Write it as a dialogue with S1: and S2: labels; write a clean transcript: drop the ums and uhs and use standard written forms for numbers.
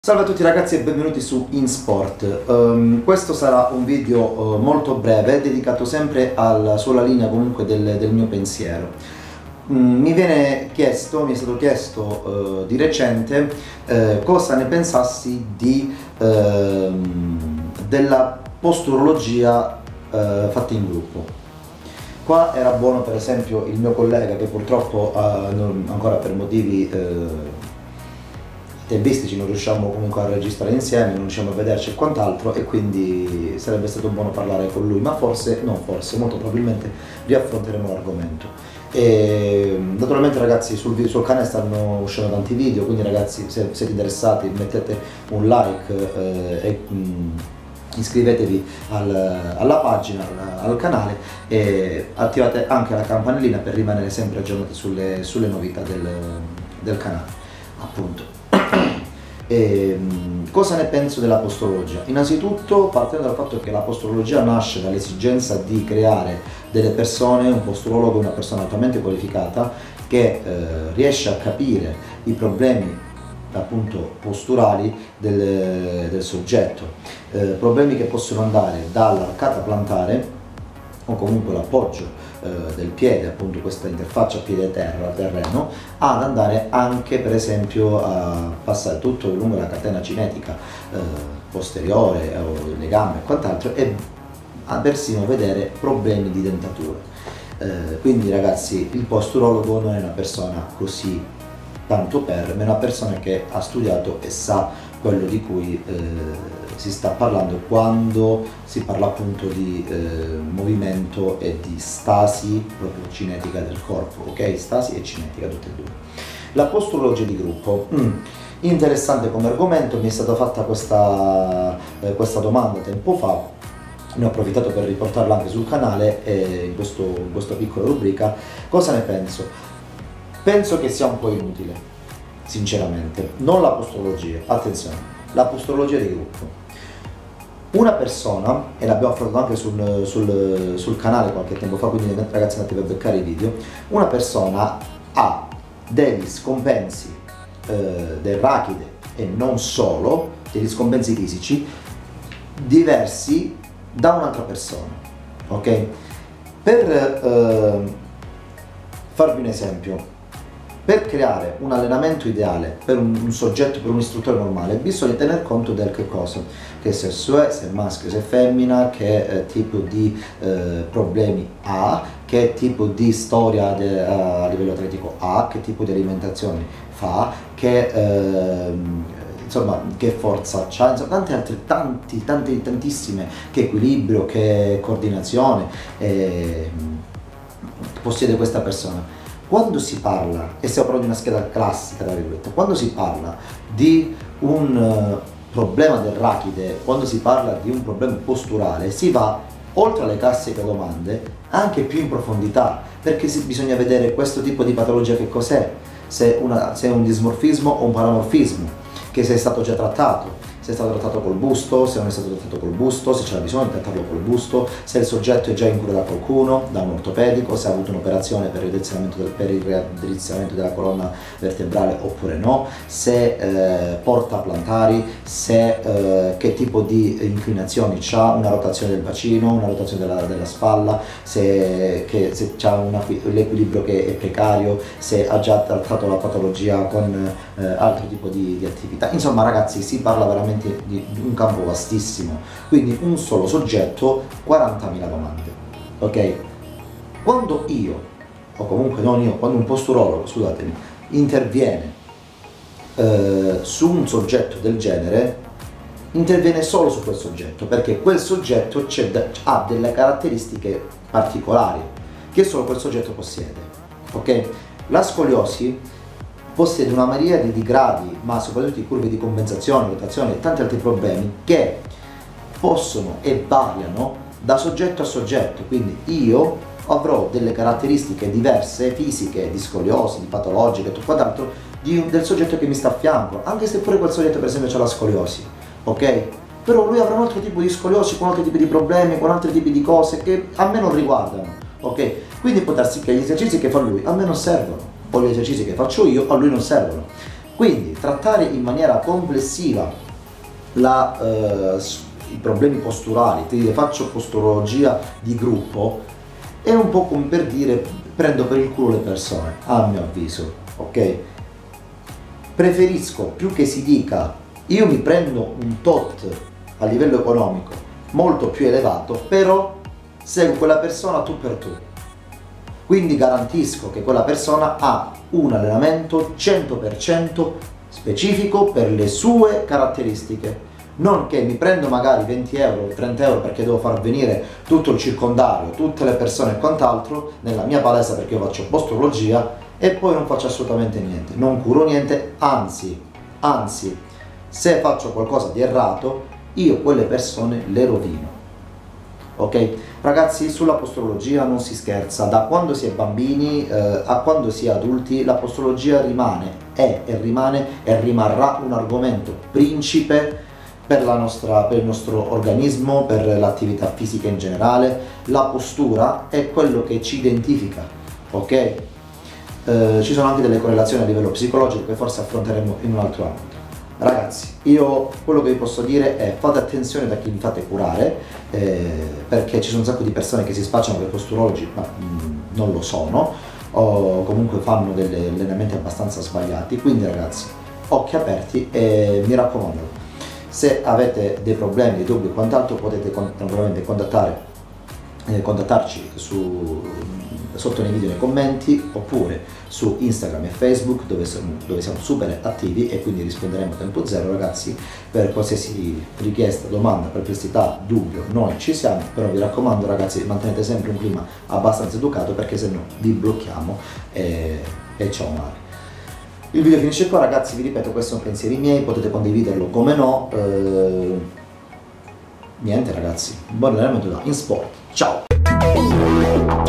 S1: Salve a tutti ragazzi e benvenuti su InSport. Questo sarà un video molto breve, dedicato sempre sulla linea comunque del mio pensiero. Mi è stato chiesto di recente cosa ne pensassi della posturologia fatta in gruppo. Qua era buono per esempio il mio collega che purtroppo ancora per motivi tempistici non riusciamo comunque a registrare insieme, non riusciamo a vederci e quant'altro, e quindi sarebbe stato buono parlare con lui, ma molto probabilmente riaffronteremo l'argomento. E naturalmente ragazzi sul canale stanno uscendo tanti video, quindi ragazzi se siete interessati mettete un like e iscrivetevi alla pagina, al canale, e attivate anche la campanellina per rimanere sempre aggiornati sulle novità del canale, appunto. Cosa ne penso della posturologia? Innanzitutto partendo dal fatto che la posturologia nasce dall'esigenza di creare delle persone, un posturologo è una persona altamente qualificata che riesce a capire i problemi appunto posturali del soggetto, problemi che possono andare dall'arcata plantare o comunque l'appoggio del piede, appunto questa interfaccia piede-terreno, ad andare anche per esempio a passare tutto lungo la catena cinetica posteriore o le gambe e quant'altro, e a persino vedere problemi di dentatura. Quindi ragazzi, il posturologo non è una persona così tanto per, ma è una persona che ha studiato e sa quello di cui si sta parlando quando si parla appunto di movimento e di stasi proprio cinetica del corpo, ok? Stasi e cinetica tutte e due. La posturologia di gruppo, interessante come argomento, mi è stata fatta questa domanda tempo fa, ne ho approfittato per riportarla anche sul canale in questa piccola rubrica. Cosa ne penso? Penso che sia un po' inutile, sinceramente, non la posturologia, attenzione, la posturologia di gruppo. Una persona, e l'abbiamo affrontato anche sul canale qualche tempo fa, quindi ragazzi andate a beccare i video, una persona ha degli scompensi del rachide e non solo, degli scompensi fisici diversi da un'altra persona, ok? Per farvi un esempio, per creare un allenamento ideale per un soggetto, per un istruttore normale, bisogna tener conto del che cosa? Che sesso è, se è maschio, se è femmina, che tipo di problemi ha, che tipo di storia a livello atletico ha, che tipo di alimentazione fa, insomma, che forza c'ha, insomma, tantissime, che equilibrio, che coordinazione possiede questa persona. Quando si parla, e stiamo parlando di una scheda classica, tra virgolette, quando si parla di un problema del rachide, quando si parla di un problema posturale, si va oltre alle classiche domande anche più in profondità, perché bisogna vedere questo tipo di patologia che cos'è, se è un dismorfismo o un paramorfismo, che se è stato già trattato, se è stato trattato col busto, se non è stato trattato col busto, se c'era bisogno di trattarlo col busto, se il soggetto è già in cura da qualcuno, da un ortopedico, se ha avuto un'operazione per il raddrizzamento della colonna vertebrale oppure no, se porta plantari, che tipo di inclinazioni ha, una rotazione del bacino, una rotazione della spalla, se ha l'equilibrio che è precario, se ha già trattato la patologia con altro tipo di attività. Insomma ragazzi, si parla veramente di un campo vastissimo, quindi un solo soggetto, 40.000 domande, ok? Quando io, o comunque non io, quando un posturologo, scusatemi, interviene su un soggetto del genere, interviene solo su quel soggetto, perché quel soggetto ha delle caratteristiche particolari che solo quel soggetto possiede, ok? La scoliosi possiede una miriade di gradi, ma soprattutto di curve di compensazione, rotazione e tanti altri problemi che possono e variano da soggetto a soggetto, quindi io avrò delle caratteristiche diverse, fisiche, di scoliosi, di patologiche e tutto quant'altro, del soggetto che mi sta a fianco, anche se pure quel soggetto per esempio ha la scoliosi, ok? Però lui avrà un altro tipo di scoliosi, con altri tipi di problemi, con altri tipi di cose che a me non riguardano, ok? Quindi può darsi che gli esercizi che fa lui a me non servono, o gli esercizi che faccio io a lui non servono. Quindi trattare in maniera complessiva i problemi posturali, ti faccio posturologia di gruppo, è un po' come per dire prendo per il culo le persone, a mio avviso, ok? Preferisco più che si dica io mi prendo un tot a livello economico molto più elevato, però seguo quella persona tu per tu. Quindi garantisco che quella persona ha un allenamento 100% specifico per le sue caratteristiche. Non che mi prendo magari 20 euro, 30 euro perché devo far venire tutto il circondario, tutte le persone e quant'altro nella mia palestra perché io faccio posturologia e poi non faccio assolutamente niente, non curo niente, anzi, se faccio qualcosa di errato, io quelle persone le rovino. Ok? Ragazzi, sulla posturologia non si scherza, da quando si è bambini a quando si è adulti la posturologia è e rimarrà un argomento principe per il nostro organismo, per l'attività fisica in generale. La postura è quello che ci identifica, ok? Ci sono anche delle correlazioni a livello psicologico che forse affronteremo in un altro ambito. Ragazzi, io quello che vi posso dire è fate attenzione da chi vi fate curare, perché ci sono un sacco di persone che si spacciano per posturologi ma non lo sono, o comunque fanno degli allenamenti abbastanza sbagliati. Quindi ragazzi, occhi aperti e mi raccomando, se avete dei problemi, dei dubbi o quant'altro potete tranquillamente contattarci sotto nei video nei commenti, oppure su Instagram e Facebook dove siamo super attivi e quindi risponderemo a tempo zero. Ragazzi, per qualsiasi richiesta, domanda, perplessità, dubbio, noi ci siamo, però vi raccomando ragazzi, mantenete sempre un clima abbastanza educato perché se no vi blocchiamo e ciao male. Il video finisce qua ragazzi, vi ripeto, questi sono pensieri miei, potete condividerlo come no. Niente ragazzi, buon allenamento da InSport, ciao!